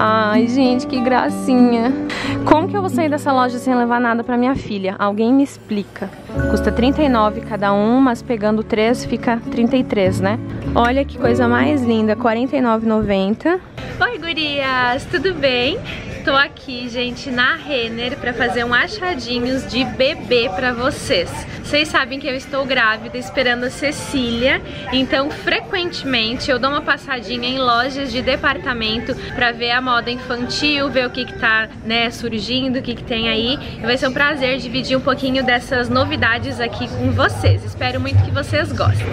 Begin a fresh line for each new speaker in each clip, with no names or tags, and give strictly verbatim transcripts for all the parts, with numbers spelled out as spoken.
Ai, gente, que gracinha. Como que eu vou sair dessa loja sem levar nada pra minha filha? Alguém me explica. Custa trinta e nove reais cada um, mas pegando três fica trinta e três, né? Olha que coisa mais linda, quarenta e nove reais e noventa centavos.
Oi, gurias, tudo bem? Tô aqui, gente, na Renner pra fazer um achadinhos de bebê pra vocês. Vocês sabem que eu estou grávida, esperando a Cecília, então frequentemente eu dou uma passadinha em lojas de departamento pra ver a moda infantil, ver o que que tá, né, surgindo, o que que tem aí. E vai ser um prazer dividir um pouquinho dessas novidades aqui com vocês. Espero muito que vocês gostem.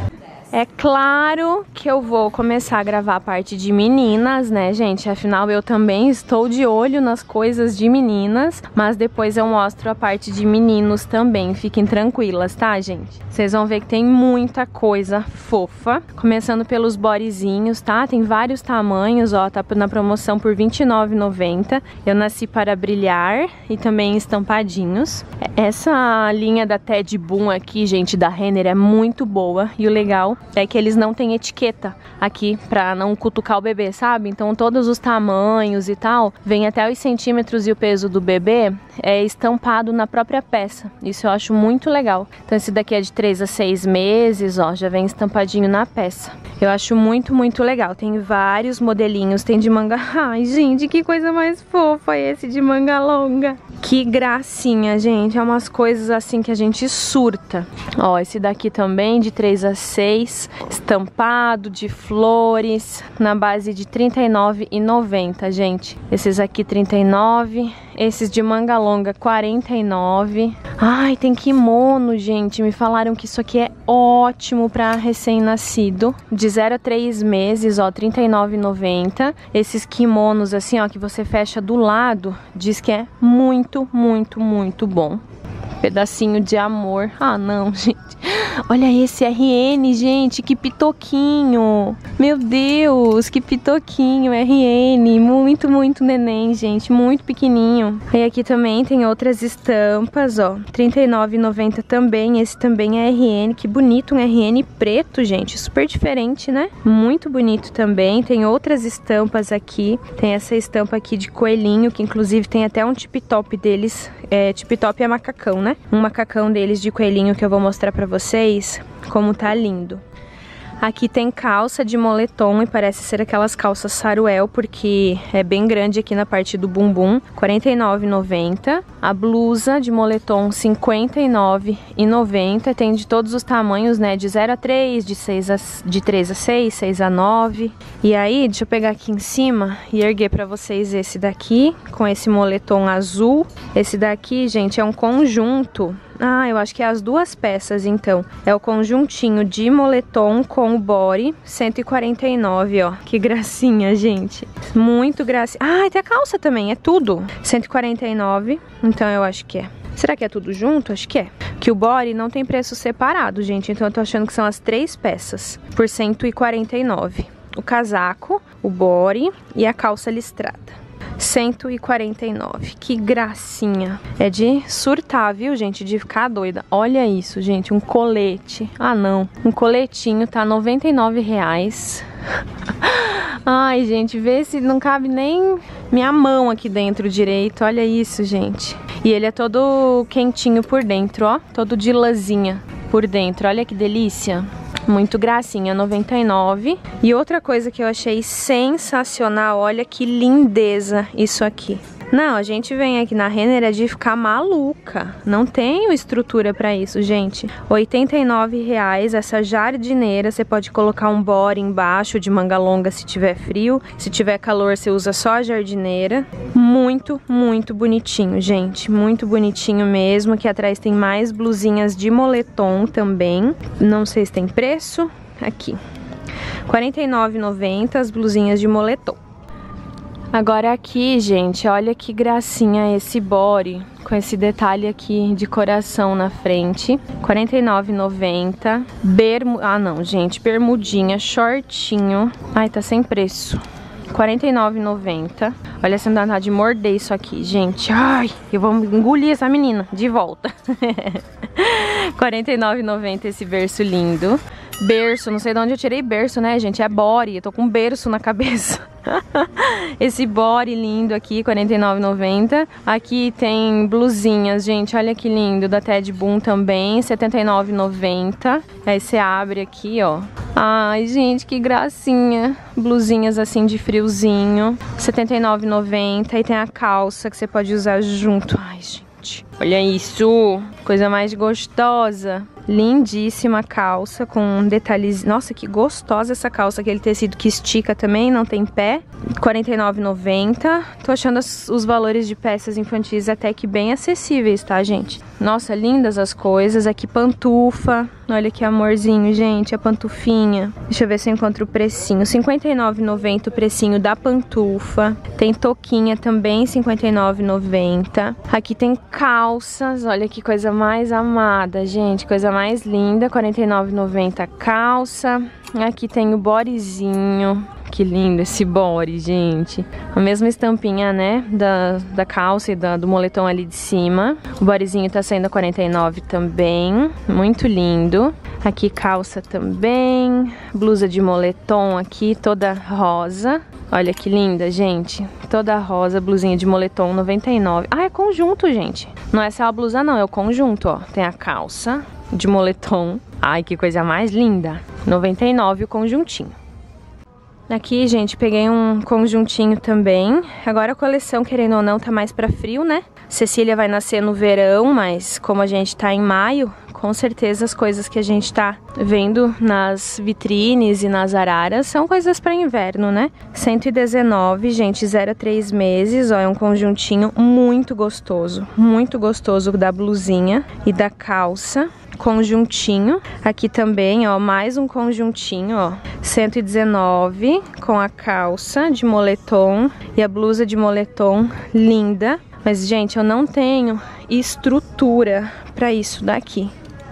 É claro que eu vou começar a gravar a parte de meninas, né, gente? Afinal, eu também estou de olho nas coisas de meninas, mas depois eu mostro a parte de meninos também. Fiquem tranquilas, tá, gente? Vocês vão ver que tem muita coisa fofa. Começando pelos bodyzinhos, tá? Tem vários tamanhos, ó, tá na promoção por vinte e nove reais e noventa centavos. Eu nasci para brilhar e também estampadinhos. Essa linha da Ted Boom aqui, gente, da Renner é muito boa e o legal é que eles não têm etiqueta aqui pra não cutucar o bebê, sabe? Então todos os tamanhos e tal, vem até os centímetros e o peso do bebê é estampado na própria peça. Isso eu acho muito legal. Então esse daqui é de três a seis meses, ó, já vem estampadinho na peça. Eu acho muito, muito legal. Tem vários modelinhos, tem de manga... Ai, gente, que coisa mais fofa esse de manga longa. Que gracinha, gente. É umas coisas assim que a gente surta. Ó, esse daqui também de três a seis, estampado de flores, na base de trinta e nove reais e noventa centavos, gente. Esses aqui trinta e nove reais, esses de manga longa quarenta e nove reais. Ai, tem kimono, gente. Me falaram que isso aqui é ótimo para recém-nascido, de zero a três meses, ó, trinta e nove reais e noventa centavos. Esses kimonos assim, ó, que você fecha do lado, diz que é muito, muito, muito bom. Pedacinho de amor. Ah, não, gente. Olha esse R N, gente, que pitoquinho. Meu Deus, que pitoquinho, R N. Muito, muito neném, gente, muito pequenininho. E aqui também tem outras estampas, ó. trinta e nove reais e noventa centavos também. Esse também é R N, que bonito, um R N preto, gente. Super diferente, né? Muito bonito também. Tem outras estampas aqui. Tem essa estampa aqui de coelhinho, que inclusive tem até um tip-top deles. É, tip-top é macacão, né? Um macacão deles de coelhinho que eu vou mostrar pra vocês como tá lindo. Aqui tem calça de moletom e parece ser aquelas calças saruel, porque é bem grande aqui na parte do bumbum, quarenta e nove reais e noventa centavos. A blusa de moletom cinquenta e nove reais e noventa centavos. Tem de todos os tamanhos, né? De zero a três, de, seis a, de três a seis, seis a nove. E aí, deixa eu pegar aqui em cima e erguer pra vocês esse daqui, com esse moletom azul. Esse daqui, gente, é um conjunto. Ah, eu acho que é as duas peças, então. É o conjuntinho de moletom com o body, cento e quarenta e nove reais, ó. Que gracinha, gente. Muito gracinha. Ah, tem a calça também, é tudo. cento e quarenta e nove reais, então eu acho que é. Será que é tudo junto? Acho que é. Que o body não tem preço separado, gente. Então eu tô achando que são as três peças, por cento e quarenta e nove reais. O casaco, o body e a calça listrada. cento e quarenta e nove reais. Que gracinha. É de surtar, viu, gente? De ficar doida. Olha isso, gente. Um colete. Ah, não. Um coletinho tá noventa e nove reais. Ai, gente, vê se não cabe nem minha mão aqui dentro direito. Olha isso, gente. E ele é todo quentinho por dentro, ó. Todo de lãzinha por dentro. Olha que delícia. Muito gracinha, noventa e nove reais. E outra coisa que eu achei sensacional, olha que lindeza isso aqui. Não, a gente vem aqui na Renner é de ficar maluca. Não tenho estrutura pra isso, gente. oitenta e nove reais essa jardineira. Você pode colocar um body embaixo de manga longa se tiver frio. Se tiver calor, você usa só a jardineira. Muito, muito bonitinho, gente. Muito bonitinho mesmo. Aqui atrás tem mais blusinhas de moletom também. Não sei se tem preço. Aqui. quarenta e nove reais e noventa centavos as blusinhas de moletom. Agora aqui, gente, olha que gracinha esse body, com esse detalhe aqui de coração na frente. quarenta e nove reais e noventa centavos. Bermu... Ah, não, gente, bermudinha, shortinho. Ai, tá sem preço. quarenta e nove reais e noventa centavos. Olha, você não dá nada de morder isso aqui, gente. Ai, eu vou engolir essa menina de volta. quarenta e nove reais e noventa centavos esse berço lindo. Berço, não sei de onde eu tirei berço, né, gente? É body, eu tô com berço na cabeça. Esse body lindo aqui, quarenta e nove reais e noventa centavos. Aqui tem blusinhas, gente, olha que lindo, da Ted Boom também, setenta e nove reais e noventa centavos. Aí você abre aqui, ó. Ai, gente, que gracinha. Blusinhas assim de friozinho, setenta e nove reais e noventa centavos. E tem a calça que você pode usar junto. Ai, gente, olha isso, coisa mais gostosa. Lindíssima calça com detalhes. Nossa, que gostosa essa calça. Aquele tecido que estica também, não tem pé. quarenta e nove reais e noventa centavos. Tô achando as, os valores de peças infantis até que bem acessíveis, tá, gente? Nossa, lindas as coisas. Aqui pantufa. Olha que amorzinho, gente, a pantufinha. Deixa eu ver se eu encontro o precinho. cinquenta e nove reais e noventa centavos o precinho da pantufa. Tem toquinha também, cinquenta e nove reais e noventa centavos. Aqui tem calças. Olha que coisa mais amada, gente. Coisa mais linda, quarenta e nove reais e noventa centavos calça. Aqui tem o bodyzinho. Que lindo esse body, gente. A mesma estampinha, né, da, da calça e da, do moletom ali de cima. O bodyzinho tá saindo a quarenta e nove reais também. Muito lindo. Aqui calça também. Blusa de moletom aqui, toda rosa. Olha que linda, gente. Toda rosa, blusinha de moletom, noventa e nove reais. Ah, é conjunto, gente. Não é só a blusa, não. É o conjunto, ó. Tem a calça de moletom. Ai, que coisa mais linda. noventa e nove reais o conjuntinho. Aqui, gente, peguei um conjuntinho também. Agora a coleção, querendo ou não, tá mais pra frio, né? Cecília vai nascer no verão, mas como a gente tá em maio, com certeza as coisas que a gente tá vendo nas vitrines e nas araras são coisas pra inverno, né? cento e dezenove, gente, zero a três meses, ó, é um conjuntinho muito gostoso. Muito gostoso da blusinha e da calça. Conjuntinho, aqui também, ó, mais um conjuntinho, ó, cento e dezenove com a calça de moletom e a blusa de moletom linda, mas gente, eu não tenho estrutura para isso daqui.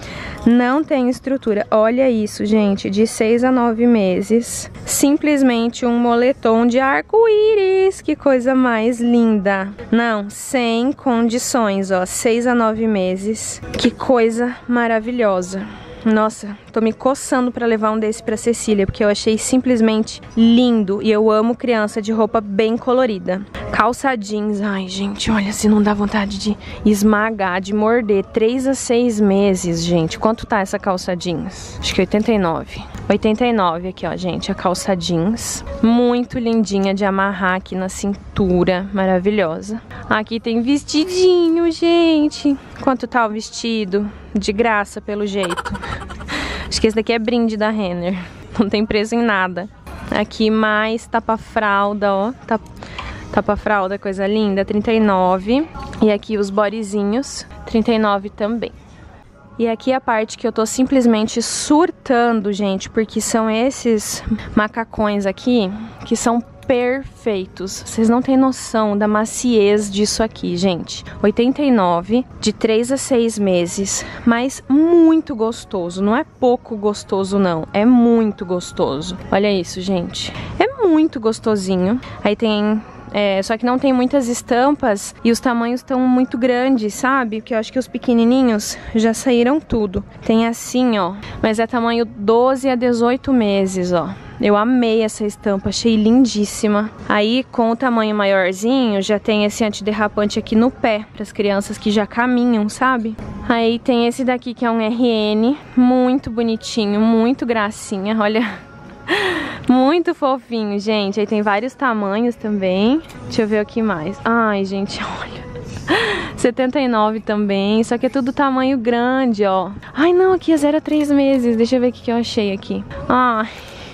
Não tem estrutura. Olha isso, gente, de seis a nove meses. Simplesmente um moletom de arco-íris. Que coisa mais linda. Não, sem condições, ó. seis a nove meses. Que coisa maravilhosa. Nossa, tô me coçando pra levar um desse pra Cecília, porque eu achei simplesmente lindo. E eu amo criança de roupa bem colorida. Calça jeans, ai gente, olha, se não dá vontade de esmagar, de morder. três a seis meses, gente. Quanto tá essa calça jeans? Acho que oitenta e nove. oitenta e nove aqui, ó, gente, a calça jeans. Muito lindinha de amarrar aqui na cintura, maravilhosa. Aqui tem vestidinho, gente. Quanto tá o vestido? De graça, pelo jeito. Acho que esse daqui é brinde da Renner. Não tem preço em nada. Aqui mais tapa-fralda, ó. Tapa-fralda, coisa linda, trinta e nove. E aqui os bodyzinhos, trinta e nove também. E aqui a parte que eu tô simplesmente surtando, gente, porque são esses macacões aqui que são perfeitos. Vocês não têm noção da maciez disso aqui, gente. oitenta e nove, de três a seis meses, mas muito gostoso. Não é pouco gostoso, não. É muito gostoso. Olha isso, gente. É muito gostosinho. Aí tem... É, só que não tem muitas estampas e os tamanhos estão muito grandes, sabe? Porque eu acho que os pequenininhos já saíram tudo. Tem assim, ó, mas é tamanho doze a dezoito meses, ó. Eu amei essa estampa, achei lindíssima. Aí, com o tamanho maiorzinho, já tem esse antiderrapante aqui no pé, para as crianças que já caminham, sabe? Aí tem esse daqui que é um R N, muito bonitinho, muito gracinha, olha... Muito fofinho, gente. Aí tem vários tamanhos também. Deixa eu ver o que mais. Ai, gente, olha. setenta e nove também. Só que é tudo tamanho grande, ó. Ai, não, aqui é zero a três meses. Deixa eu ver o que eu achei aqui. Ai...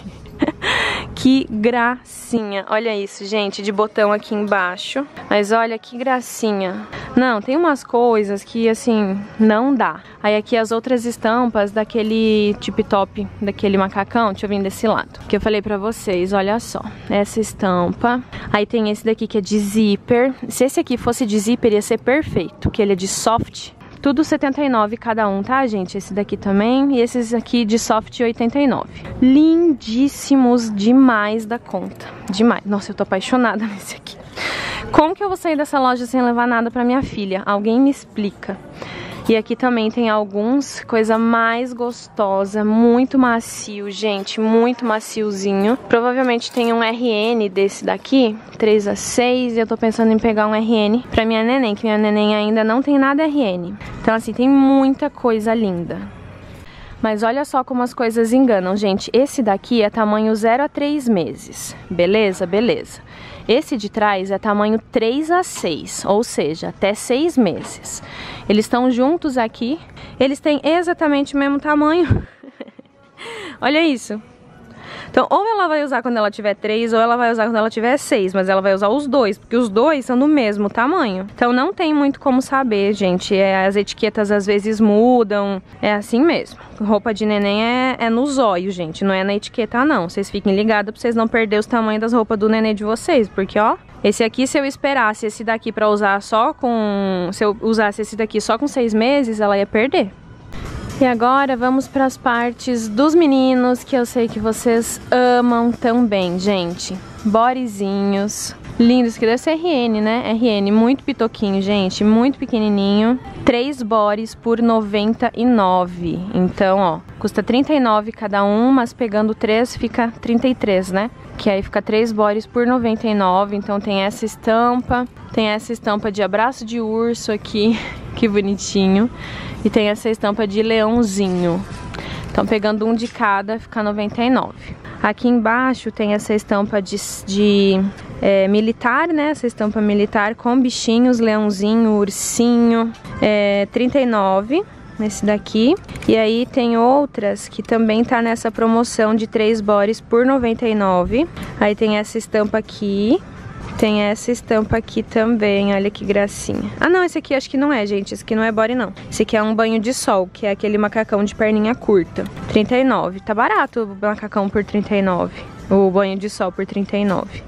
Que gracinha. Olha isso, gente, de botão aqui embaixo. Mas olha que gracinha. Não, tem umas coisas que, assim, não dá. Aí aqui as outras estampas daquele tip top, daquele macacão. Deixa eu vir desse lado. Que eu falei pra vocês, olha só. Essa estampa. Aí tem esse daqui que é de zíper. Se esse aqui fosse de zíper, ia ser perfeito. Que ele é de soft. Tudo setenta e nove cada um, tá, gente? Esse daqui também. E esses aqui de soft, oitenta e nove. Lindíssimos demais da conta. Demais. Nossa, eu tô apaixonada nesse aqui. Como que eu vou sair dessa loja sem levar nada pra minha filha? Alguém me explica. E aqui também tem alguns, coisa mais gostosa, muito macio, gente, muito maciozinho. Provavelmente tem um R N desse daqui, três a seis, e eu tô pensando em pegar um R N pra minha neném, que minha neném ainda não tem nada R N. Então assim, tem muita coisa linda. Mas olha só como as coisas enganam, gente. Esse daqui é tamanho zero a três meses. Beleza? Beleza. Esse de trás é tamanho três a seis, ou seja, até seis meses. Eles estão juntos aqui. Eles têm exatamente o mesmo tamanho. Olha isso. Então, ou ela vai usar quando ela tiver três, ou ela vai usar quando ela tiver seis, mas ela vai usar os dois, porque os dois são do mesmo tamanho. Então não tem muito como saber, gente. É, as etiquetas às vezes mudam, é assim mesmo. Roupa de neném é, é no zóio, gente, não é na etiqueta não. Vocês fiquem ligados pra vocês não perderem os tamanhos das roupas do neném de vocês, porque ó, esse aqui, se eu esperasse esse daqui pra usar só com... Se eu usasse esse daqui só com seis meses, ela ia perder. E agora vamos para as partes dos meninos, que eu sei que vocês amam também, gente. Bodyzinhos lindos, que deve ser R N, né? R N, muito pitoquinho, gente, muito pequenininho. Três bodies por noventa e nove. Então, ó, custa trinta e nove cada um, mas pegando três fica trinta e três, né? Que aí fica três bodies por noventa e nove. Então tem essa estampa, tem essa estampa de abraço de urso aqui, que bonitinho. E tem essa estampa de leãozinho. Então pegando um de cada fica noventa e nove. Aqui embaixo tem essa estampa de, de é, militar, né? Essa estampa militar com bichinhos, leãozinho, ursinho, é, trinta e nove nesse daqui. E aí tem outras que também tá nessa promoção de três bodies por noventa e nove. Aí tem essa estampa aqui. Tem essa estampa aqui também, olha que gracinha. Ah não, esse aqui acho que não é, gente, esse aqui não é body não. Esse aqui é um banho de sol, que é aquele macacão de perninha curta. trinta e nove, tá barato o macacão por trinta e nove. O banho de sol por trinta e nove.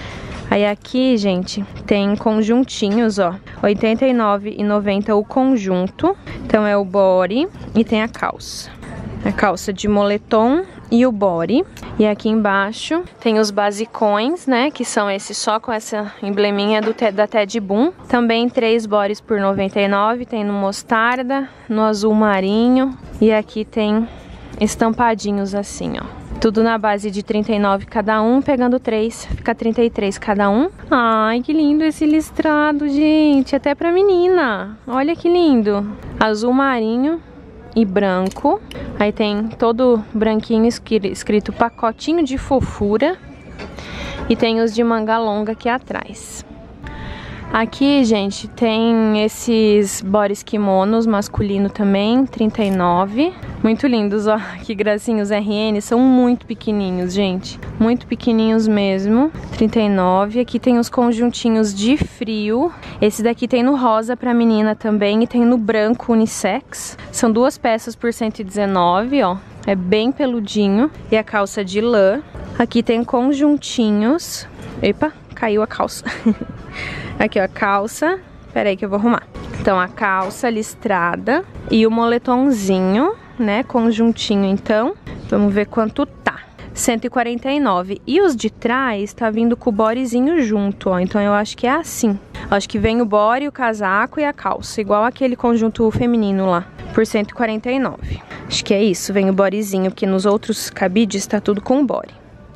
Aí aqui, gente, tem conjuntinhos, ó. oitenta e nove reais e noventa centavos o conjunto. Então é o body e tem a calça. A calça de moletom e o body. E aqui embaixo tem os basicões, né? Que são esses só com essa embleminha do, da Ted Boom. Também três bodies por noventa e nove. Tem no mostarda, no azul marinho. E aqui tem estampadinhos assim, ó. Tudo na base de trinta e nove cada um, pegando três, fica trinta e três cada um. Ai, que lindo esse listrado, gente. Até pra menina. Olha que lindo. Azul marinho e branco. Aí tem todo branquinho escrito pacotinho de fofura. E tem os de manga longa aqui atrás. Aqui, gente, tem esses bodies kimonos masculino também, trinta e nove. Muito lindos, ó, que gracinhos. R N são muito pequenininhos, gente. Muito pequenininhos mesmo, trinta e nove. Aqui tem os conjuntinhos de frio. Esse daqui tem no rosa pra menina também e tem no branco unissex. São duas peças por cento e dezenove, ó. É bem peludinho. E a calça de lã. Aqui tem conjuntinhos. Epa, caiu a calça. Aqui, ó, a calça. Pera aí que eu vou arrumar. Então, a calça listrada e o moletomzinho, né, conjuntinho, então. Vamos ver quanto tá. cento e quarenta e nove. E os de trás tá vindo com o bodyzinho junto, ó. Então, eu acho que é assim. Acho que vem o body, o casaco e a calça. Igual aquele conjunto feminino lá, por cento e quarenta e nove. Acho que é isso, vem o bodyzinho, porque nos outros cabides tá tudo com body.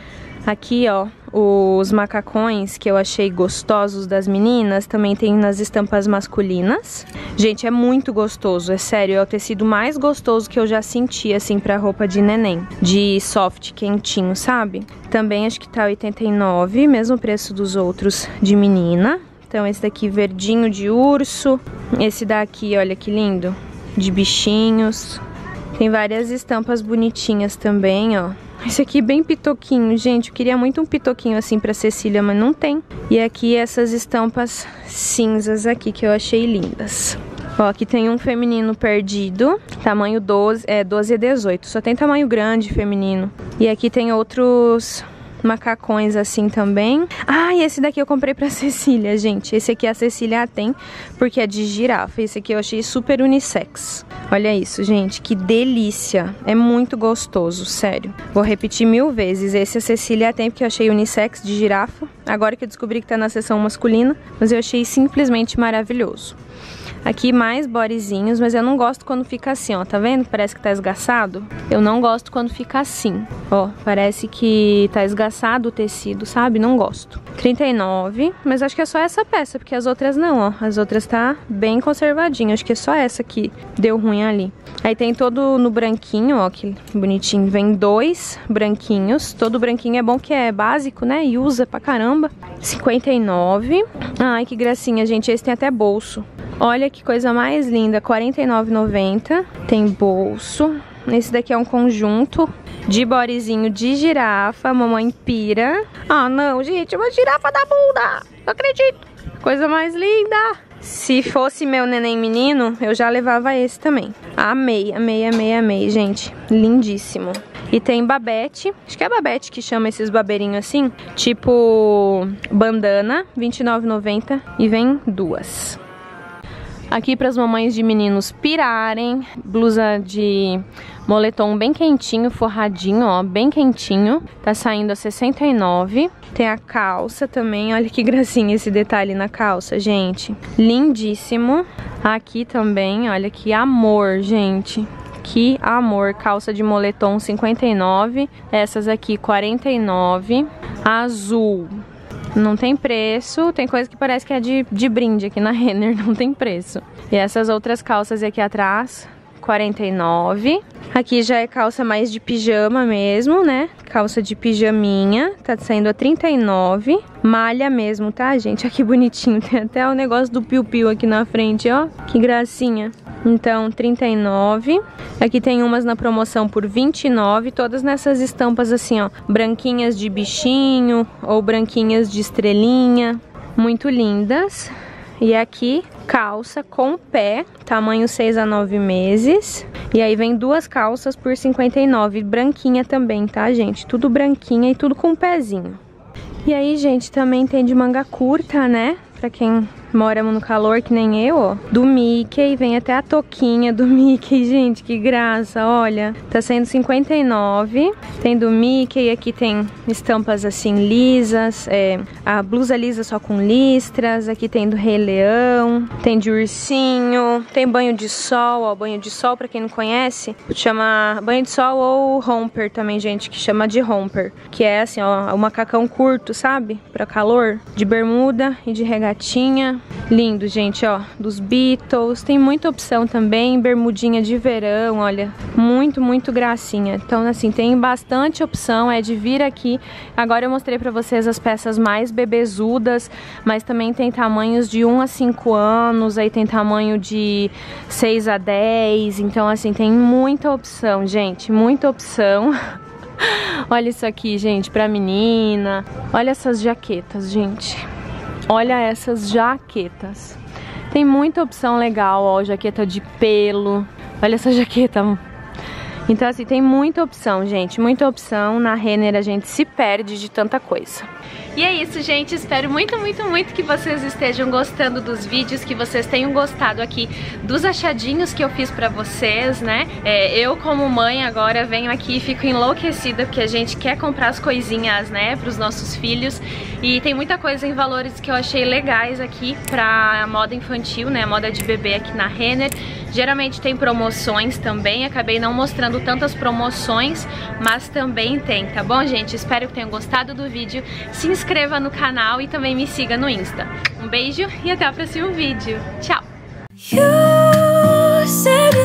Aqui, ó, os macacões que eu achei gostosos das meninas, também tem nas estampas masculinas. Gente, é muito gostoso, é sério, é o tecido mais gostoso que eu já senti, assim, pra roupa de neném. De soft, quentinho, sabe? Também acho que tá oitenta e nove, mesmo preço dos outros de menina. Então esse daqui verdinho de urso. Esse daqui, olha que lindo, de bichinhos. Tem várias estampas bonitinhas também, ó. Esse aqui bem pitoquinho, gente, eu queria muito um pitoquinho assim pra Cecília, mas não tem. E aqui essas estampas cinzas aqui que eu achei lindas. Ó, aqui tem um feminino perdido, tamanho doze, é, doze e dezoito, só tem tamanho grande feminino. E aqui tem outros macacões assim também. Ah, e esse daqui eu comprei pra Cecília, gente. Esse aqui a Cecília tem, porque é de girafa. Esse aqui eu achei super unissex. Olha isso, gente, que delícia. É muito gostoso, sério. Vou repetir mil vezes. Esse a Cecília tem, porque eu achei unissex de girafa. Agora que eu descobri que tá na seção masculina, mas eu achei simplesmente maravilhoso. Aqui mais bodyzinhos, mas eu não gosto quando fica assim, ó. Tá vendo? Parece que tá esgaçado. Eu não gosto quando fica assim. Ó, parece que tá esgaçado o tecido, sabe? Não gosto. trinta e nove, mas acho que é só essa peça, porque as outras não, ó. As outras tá bem conservadinha. Acho que é só essa que deu ruim ali. Aí tem todo no branquinho, ó, que bonitinho. Vem dois branquinhos. Todo branquinho é bom que é básico, né? E usa pra caramba. cinquenta e nove. Ai, que gracinha, gente. Esse tem até bolso. Olha que coisa mais linda. quarenta e nove reais e noventa centavos. Tem bolso. Esse daqui é um conjunto de bodyzinho de girafa. Mamãe pira. Ah, não, gente. Uma girafa da bunda. Não acredito. Coisa mais linda. Se fosse meu neném menino, eu já levava esse também. Amei, amei, amei, amei, gente. Lindíssimo. E tem babete, acho que é babete que chama esses babeirinhos assim, tipo bandana, vinte e nove reais e noventa centavos, e vem duas. Aqui para as mamães de meninos pirarem, blusa de moletom bem quentinho, forradinho, ó, bem quentinho, tá saindo a sessenta e nove reais. Tem a calça também, olha que gracinha esse detalhe na calça, gente. Lindíssimo. Aqui também, olha que amor, gente. Que amor, calça de moletom cinquenta e nove, essas aqui quarenta e nove, azul, não tem preço, tem coisa que parece que é de, de brinde aqui na Renner, não tem preço. E essas outras calças aqui atrás, quarenta e nove, aqui já é calça mais de pijama mesmo, né? Calça de pijaminha, tá saindo a trinta e nove, malha mesmo, tá, gente? Olha que bonitinho, tem até o negócio do piu-piu aqui na frente, ó, que gracinha. Então, trinta e nove. Aqui tem umas na promoção por vinte e nove, todas nessas estampas assim, ó, branquinhas de bichinho ou branquinhas de estrelinha, muito lindas. E aqui, calça com pé, tamanho seis a nove meses. E aí vem duas calças por cinquenta e nove, branquinha também, tá, gente? Tudo branquinha e tudo com pezinho. E aí, gente, também tem de manga curta, né? Pra quem mora no calor, que nem eu, ó. Do Mickey, vem até a touquinha do Mickey, gente, que graça, olha. Tá sendo cinquenta e nove. Tem do Mickey, aqui tem estampas assim lisas, é, a blusa lisa só com listras. Aqui tem do Rei Leão, tem de ursinho, tem banho de sol, ó. Banho de sol, pra quem não conhece, chama banho de sol ou romper também, gente, que chama de romper. Que é assim, ó, o macacão curto, sabe? Pra calor, de bermuda e de regatinha. Lindo, gente, ó, dos Beatles. Tem muita opção também, bermudinha de verão, olha, muito, muito gracinha. Então, assim, tem bastante opção, é de vir aqui. Agora eu mostrei pra vocês as peças mais bebezudas, mas também tem tamanhos de um a cinco anos, aí tem tamanho de seis a dez, então, assim, tem muita opção, gente, muita opção. Olha isso aqui, gente, pra menina. Olha essas jaquetas, gente. Olha essas jaquetas. Tem muita opção legal, ó, jaqueta de pelo. Olha essa jaqueta. Então, assim, tem muita opção, gente. Muita opção. Na Renner a gente se perde de tanta coisa.
E é isso, gente, espero muito, muito, muito que vocês estejam gostando dos vídeos, que vocês tenham gostado aqui dos achadinhos que eu fiz pra vocês, né? É, eu, como mãe, agora venho aqui e fico enlouquecida, porque a gente quer comprar as coisinhas, né, pros nossos filhos. E tem muita coisa em valores que eu achei legais aqui pra moda infantil, né, moda de bebê aqui na Renner. Geralmente tem promoções também, acabei não mostrando tantas promoções, mas também tem, tá bom, gente? Espero que tenham gostado do vídeo. Se inscreva no canal e também me siga no Insta. Um beijo e até o próximo vídeo. Tchau!